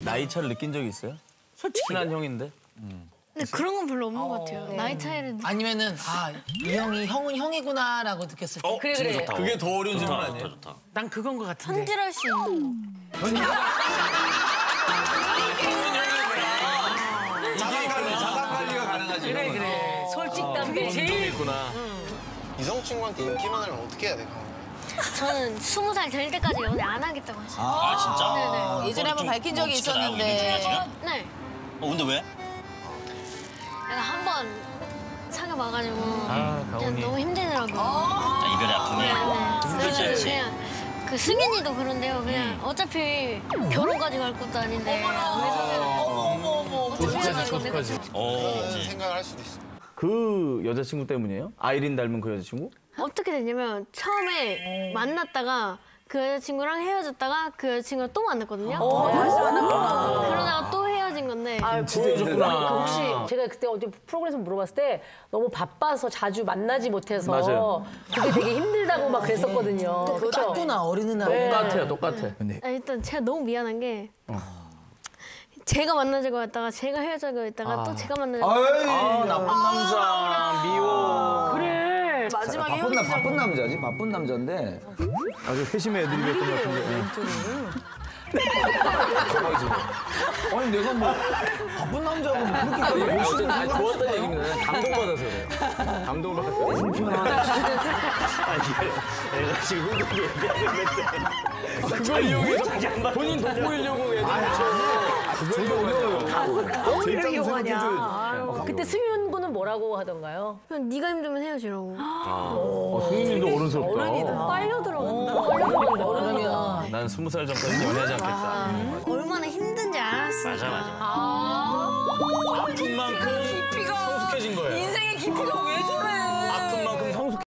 나이 차를 느낀 적이 있어요? 솔직히 친한 형인데. 근데 그런 건 별로 없는 것 같아요. 나이 차이를 아니면은 이 형이 형은 형이구나라고 느꼈을 때. 그래. 그게 더 어려운 질문 아니에요? 좋다. 난 그건 것 같은데. 손질할 수 있는 자단 관리가 가능하지. 그래. 솔직담배. 제일 있구나. 이성 친구한테 인기 많으면 어떻게 해야 돼? 저는 20살 될 때까지 연애 안 하겠다고 했어요. 아 진짜? 네네. 예전에 한번 밝힌 적이 있었는데. 네. 근데 왜? 내가 한 번 사귀어봐가지고 아, 그냥 가온이. 너무 힘들더라고요. 이별의 아픔이. 네. 그래서 힘들지. 그냥 그 승현이도 그런데요. 그냥 어차피 결혼까지 갈 것도 아닌데 어차피 헤어질 건데 그쵸? 그런 생각을 할 수도 있어. 그 여자친구 때문이에요? 아이린 닮은 그 여자친구? 어떻게 됐냐면 처음에 만났다가 그 여자친구랑 헤어졌다가 그 여자친구랑 또 만났거든요. 다시 만났구나. 그러다가 또 헤어진 건데 진짜 헤어졌구나. 혹시 제가 그때 어디 프로그램에서 물어봤을 때 너무 바빠서 자주 만나지 못해서 맞아요. 그게 되게 힘들다고 막 그랬었거든요. 그렇죠? 땄구나 어린이날. 똑같아요, 똑같아. 일단 제가 너무 미안한 게 제가 만나자고 했다가 제가 헤어자고 했다가 또 제가 만나자고 아, 나쁜 남자, 미워. 그래. 마지막에 바쁜 남자지, 바쁜 남자인데. 아주 회심의 애드립이었던 것 같은데. 아니, 내가 뭐, 바쁜 남자고 뭐 그렇게까지 멋있는 아니, 좋았던 얘기입니다. 감동받아서 그래요. 감동을 받았어요. 내가 지금 흥분이 얘기하는데. 그걸 이용해서 본인 돋보이려고 애들 그걸 이용하죠. 어디를 이용하냐. 아유, 그때 승윤 군은 뭐라고 하던가요? 그냥 네가 힘들면 헤어지라고. 승민님도 어른스럽다. 빨려 들어간다. 그러면 난 20살 전까지 연애하지 않겠다. 얼마나 힘든지 알았어요. 맞아. 아픈 만큼